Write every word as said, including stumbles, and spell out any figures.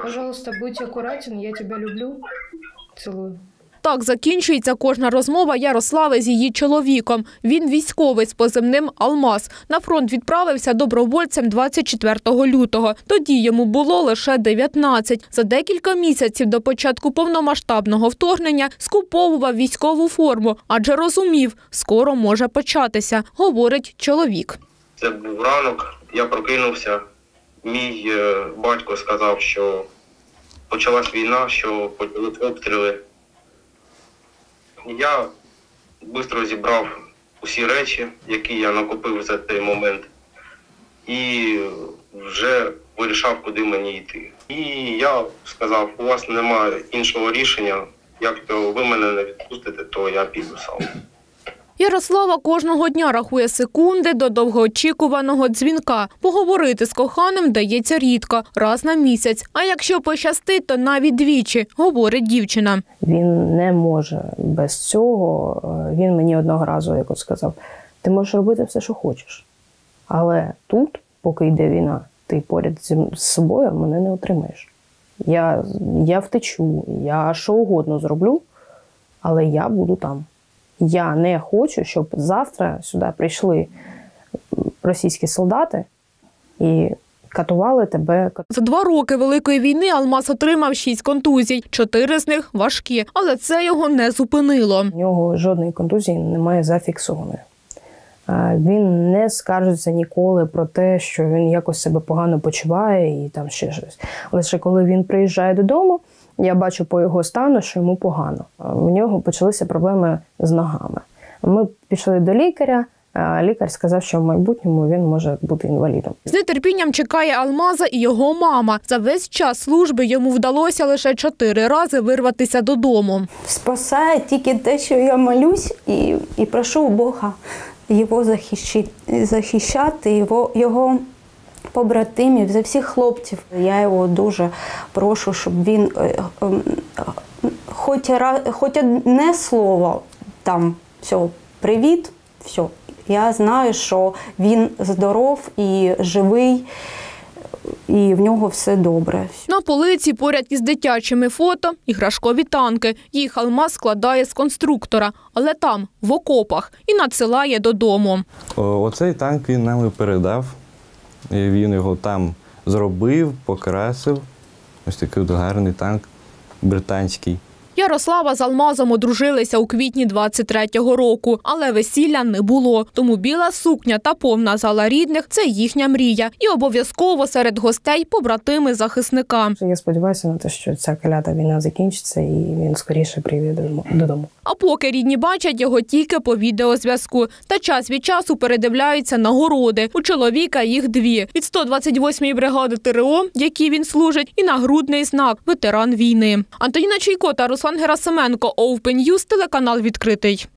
Пожалуйста, будь акуратен, я тебе люблю. Цілую. Так закінчується кожна розмова Ярослави з її чоловіком. Він військовий з позивним «Алмаз». На фронт відправився добровольцем двадцять четвертого лютого. Тоді йому було лише дев'ятнадцять. За декілька місяців до початку повномасштабного вторгнення скуповував військову форму, адже розумів, скоро може початися, говорить чоловік. Це був ранок, я прокинувся. Мій батько сказав, що почалась війна, що почали обстріли. Я швидко зібрав усі речі, які я накопив за той момент, і вже вирішав, куди мені йти. І я сказав, у вас немає іншого рішення, якщо ви мене не відпустите, то я піду сам. Ярослава кожного дня рахує секунди до довгоочікуваного дзвінка. Поговорити з коханим вдається рідко, раз на місяць. А якщо пощастить, то навіть двічі, говорить дівчина. Він не може без цього. Він мені одного разу якось сказав, ти можеш робити все, що хочеш. Але тут, поки йде війна, ти поряд з собою мене не отримаєш. Я, я втечу, я що угодно зроблю, але я буду там. Я не хочу, щоб завтра сюди прийшли російські солдати і катували тебе. За два роки Великої війни Алмаз отримав шість контузій, чотири з них важкі, але це його не зупинило. У нього жодної контузії немає зафіксованої. Він не скаржиться ніколи про те, що він якось себе погано почуває і там ще щось. Лише коли він приїжджає додому, я бачу по його стану, що йому погано. У нього почалися проблеми з ногами. Ми пішли до лікаря, лікар сказав, що в майбутньому він може бути інвалідом. З нетерпінням чекає Алмаза і його мама. За весь час служби йому вдалося лише чотири рази вирватися додому. Спасає тільки те, що я молюсь і, і прошу у Бога його захищати, його, його побратимів, за всіх хлопців. Я його дуже прошу, щоб він хоч, хоч одне слово, там, все, привіт, все. Я знаю, що він здоров і живий, і в нього все добре. На полиці поряд із дитячими фото іграшкові танки. Їх Алмаз складає з конструктора, але там, в окопах, і надсилає додому. Оцей танк він нам і передав. Він його там зробив, покрасив. Ось такий гарний танк британський. Ярослава з Алмазом одружилися у квітні двадцять третього року, але весілля не було. Тому біла сукня та повна зала рідних – це їхня мрія. І обов'язково серед гостей побратими захисника. Я сподіваюся на те, що ця клята війна закінчиться і він скоріше приїде додому. А поки рідні бачать його тільки по відеозв'язку. Та час від часу передивляються нагороди. У чоловіка їх дві. Від сто двадцять восьмої бригади ТРО, якій він служить, і нагрудний знак – ветеран війни. Антоніна Чайко та Руслан Герасименко, Open News, телеканал «Відкритий».